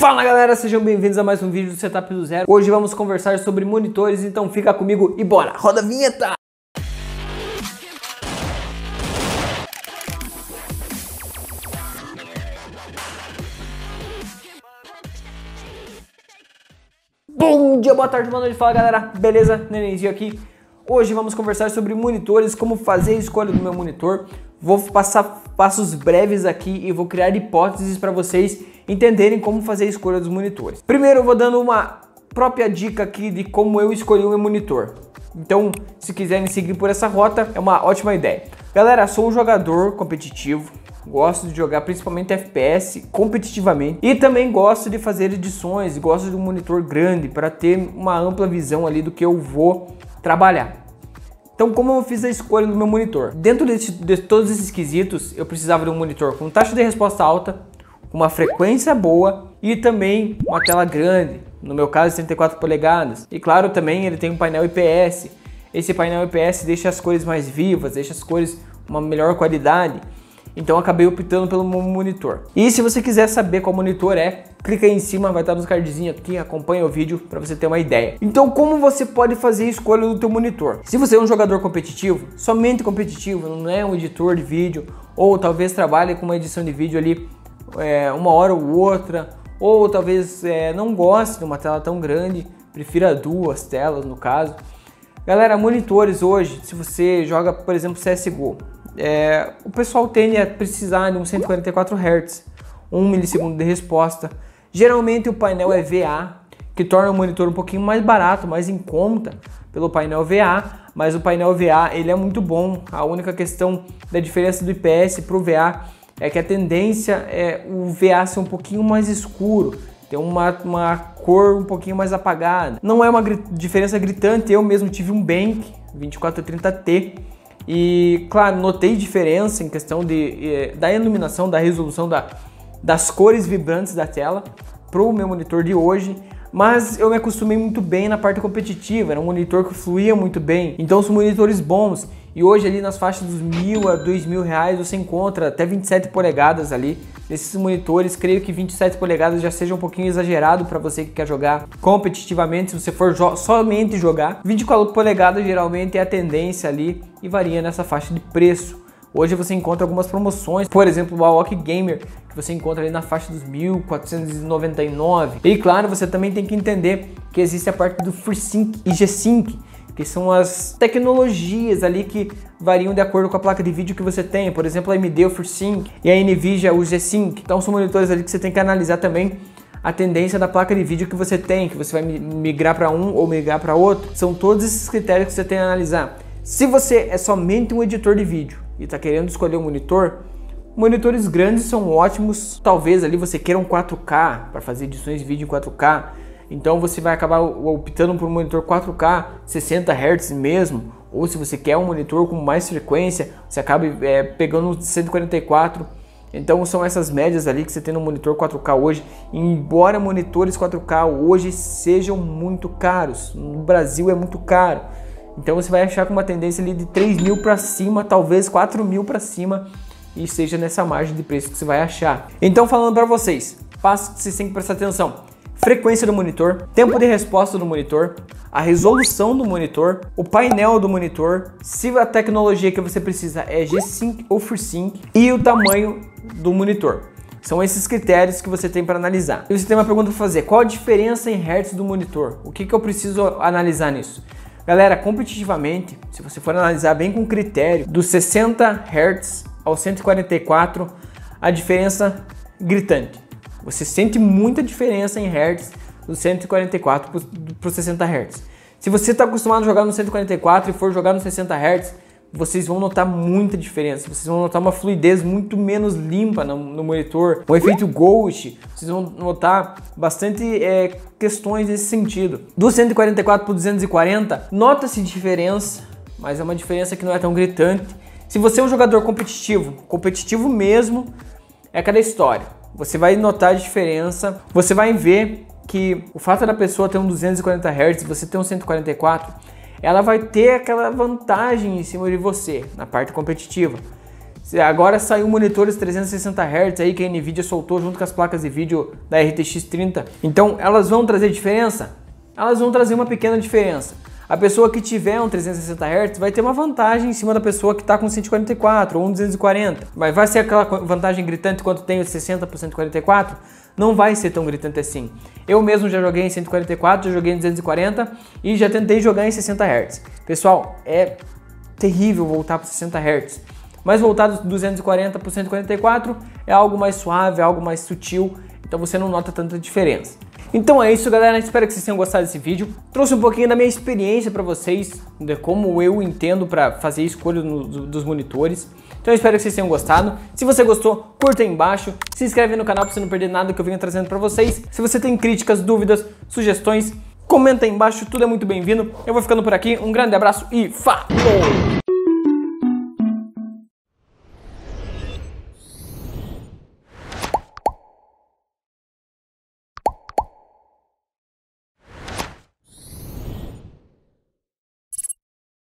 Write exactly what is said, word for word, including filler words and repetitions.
Fala galera, sejam bem-vindos a mais um vídeo do Setup do Zero. Hoje vamos conversar sobre monitores, então fica comigo e bora, roda a vinheta! Bom dia, boa tarde, boa noite, fala galera, beleza? Nenenzinho aqui. Hoje vamos conversar sobre monitores, como fazer a escolha do meu monitor. Vou passar passos breves aqui e vou criar hipóteses para vocês entenderem como fazer a escolha dos monitores. Primeiro eu vou dando uma própria dica aqui de como eu escolhi o meu monitor. Então, se quiserem seguir por essa rota, é uma ótima ideia. Galera, sou um jogador competitivo. Gosto de jogar principalmente F P S competitivamente e também gosto de fazer edições, gosto de um monitor grande para ter uma ampla visão ali do que eu vou trabalhar. Então, como eu fiz a escolha do meu monitor? Dentro de, de todos esses quesitos, eu precisava de um monitor com taxa de resposta alta, com uma frequência boa e também uma tela grande, no meu caso trinta e quatro polegadas. E claro, também ele tem um painel I P S. Esse painel I P S deixa as cores mais vivas, deixa as cores uma melhor qualidade. Então acabei optando pelo monitor. E se você quiser saber qual monitor é, clica aí em cima, vai estar nos cardzinhos aqui, acompanha o vídeo para você ter uma ideia. Então como você pode fazer a escolha do teu monitor? Se você é um jogador competitivo, somente competitivo, não é um editor de vídeo, ou talvez trabalhe com uma edição de vídeo ali é, uma hora ou outra, ou talvez é, não goste de uma tela tão grande, prefira duas telas no caso. Galera, monitores hoje, se você joga por exemplo C S G O, É, o pessoal tende a precisar de um cento e quarenta e quatro hertz, um milissegundo de resposta. Geralmente o painel é V A, que torna o monitor um pouquinho mais barato, mais em conta pelo painel V A, mas o painel V A ele é muito bom. A única questão da diferença do I P S para o V A é que a tendência é o V A ser um pouquinho mais escuro, ter uma, uma cor um pouquinho mais apagada. Não é uma gri- diferença gritante, eu mesmo tive um Bank vinte e quatro trinta T, e claro, notei diferença em questão de, eh, da iluminação, da resolução da, das cores vibrantes da tela para o meu monitor de hoje, mas eu me acostumei muito bem na parte competitiva, era um monitor que fluía muito bem, então são monitores bons. E hoje ali nas faixas dos mil a dois mil reais você encontra até vinte e sete polegadas ali nesses monitores. Creio que vinte e sete polegadas já seja um pouquinho exagerado para você que quer jogar competitivamente, se você for jo somente jogar. vinte e quatro polegadas geralmente é a tendência ali e varia nessa faixa de preço. Hoje você encontra algumas promoções, por exemplo o Awok Gamer, que você encontra ali na faixa dos mil quatrocentos e noventa e nove. E claro, você também tem que entender que existe a parte do FreeSync e G-Sync, que são as tecnologias ali que variam de acordo com a placa de vídeo que você tem. Por exemplo, a A M D o FreeSync e a Nvidia o G-Sync. Então são monitores ali que você tem que analisar também a tendência da placa de vídeo que você tem, que você vai migrar para um ou migrar para outro. São todos esses critérios que você tem que analisar. Se você é somente um editor de vídeo e está querendo escolher um monitor, monitores grandes são ótimos. Talvez ali você queira um quatro K para fazer edições de vídeo em quatro K. Então você vai acabar optando por um monitor quatro K, sessenta hertz mesmo, ou se você quer um monitor com mais frequência, você acaba é, pegando um cento e quarenta e quatro. Então são essas médias ali que você tem no monitor quatro K hoje, embora monitores quatro K hoje sejam muito caros, no Brasil é muito caro. Então você vai achar com uma tendência ali de três mil para cima, talvez quatro mil para cima, e seja nessa margem de preço que você vai achar. Então falando para vocês, passo que vocês têm que prestar atenção. Frequência do monitor, tempo de resposta do monitor, a resolução do monitor, o painel do monitor, se a tecnologia que você precisa é G-Sync ou FreeSync e o tamanho do monitor. São esses critérios que você tem para analisar. E você tem uma pergunta para fazer: qual a diferença em hertz do monitor? O que, que eu preciso analisar nisso? Galera, competitivamente, se você for analisar bem com critério, dos sessenta hertz ao cento e quarenta e quatro, a diferença gritante. Você sente muita diferença em hertz do cento e quarenta e quatro para os sessenta hertz. Se você está acostumado a jogar no cento e quarenta e quatro e for jogar no sessenta hertz, vocês vão notar muita diferença. Vocês vão notar uma fluidez muito menos limpa no, no monitor, um efeito ghost. Vocês vão notar bastante é, questões nesse sentido. Do cento e quarenta e quatro para o duzentos e quarenta, nota-se diferença, mas é uma diferença que não é tão gritante. Se você é um jogador competitivo, competitivo mesmo, é aquela história. Você vai notar a diferença, você vai ver que o fato da pessoa ter um duzentos e quarenta hertz e você ter um cento e quarenta e quatro, ela vai ter aquela vantagem em cima de você na parte competitiva. Agora saiu monitores trezentos e sessenta hertz aí que a Nvidia soltou junto com as placas de vídeo da R T X trinta. Então elas vão trazer diferença? Elas vão trazer uma pequena diferença. A pessoa que tiver um trezentos e sessenta hertz vai ter uma vantagem em cima da pessoa que está com cento e quarenta e quatro ou um duzentos e quarenta. Mas vai ser aquela vantagem gritante quanto tem o sessenta por cento e quarenta e quatro? Não vai ser tão gritante assim. Eu mesmo já joguei em cento e quarenta e quatro, já joguei em duzentos e quarenta e já tentei jogar em sessenta hertz. Pessoal, é terrível voltar para sessenta hertz. Mas voltar dos duzentos e quarenta para cento e quarenta e quatro é algo mais suave, é algo mais sutil, então você não nota tanta diferença. Então é isso, galera, espero que vocês tenham gostado desse vídeo. Trouxe um pouquinho da minha experiência para vocês, de como eu entendo para fazer escolha no, dos monitores. Então eu espero que vocês tenham gostado. Se você gostou, curta aí embaixo, se inscreve no canal para você não perder nada que eu venho trazendo para vocês. Se você tem críticas, dúvidas, sugestões, comenta aí embaixo, tudo é muito bem-vindo. Eu vou ficando por aqui, um grande abraço e falou!